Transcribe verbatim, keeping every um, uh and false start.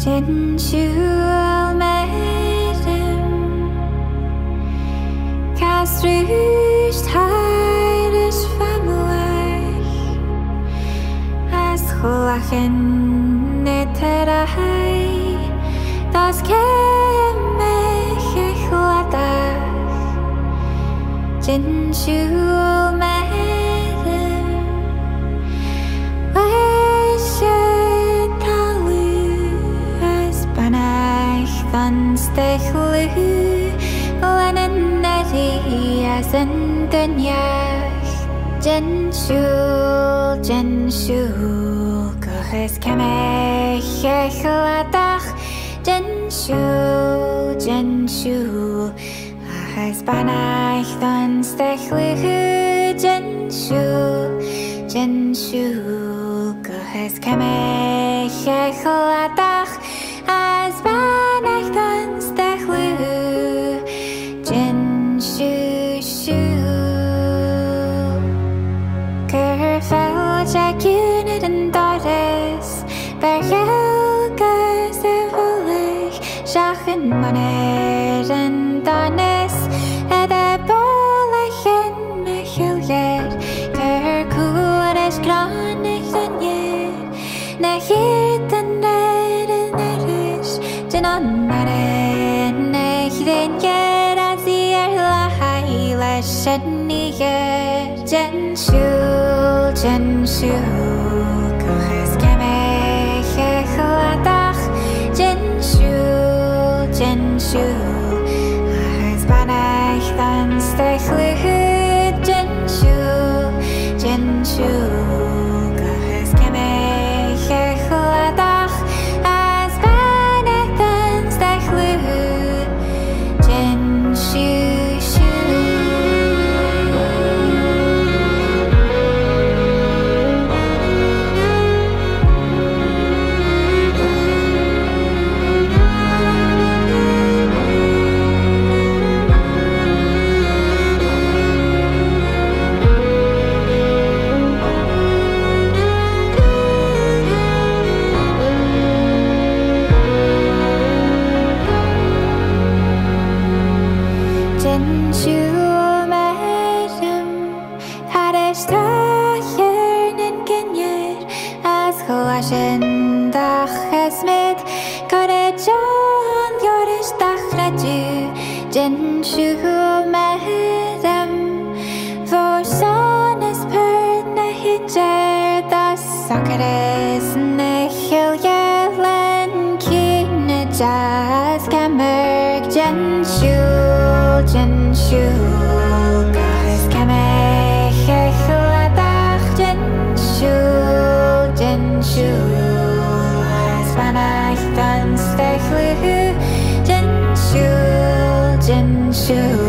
Jin siúil méidim cass-rooisht is famlaich as chlachan nitarahay das cemich a chladach Jin siúil méidim leis Stechlu làn-Ghàidhlig as an duineach Jin siúil, Jin siúil cochas cemich a chladach Jin siúil, Jin siúil achas banaich don stechlu Jin siúil, Jin siúil cochas cemich a chladach as banaich don stechlu Jin siúil siúil Cur fel jagunid an doris Ber Gaeilge sa bholaich Seachan manir an donis Ed e bolaich in a chilged Cur cúr is granich don iad Na hir den red an erish Jin an Arrane Èirinn ger as Éire lahai leis an níger Jin siúil, Jin siúil cochas cemich a chladach Jin siúil, Jin siúil achas banaich don stechlu Jin siúil, Jin siúil cochas cemich a chladach as banaich don stechlu Jin siúil siúil Jin siúil méidim Had is toirt ginnear as chláisin dach as mid Cad é John Joris dach radú Jin siúil méidim For son is per na hidir das sacaris na Gaeilge cúna jazz camerg Jin siúil, Jin siúil cochas cemich a chladach Jin siúil, Jin siúil as banaich don stechlu Jin siúil, Jin siúil